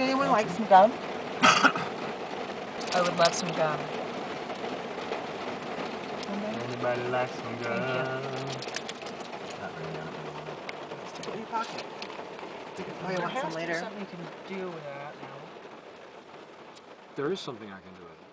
anyone like some gum? I would love some gum. Anybody like some gum? Thank you. Not really. Stick it in your pocket. Oh, you There want has some to be later? something you can do with that now. There is something I can do with it.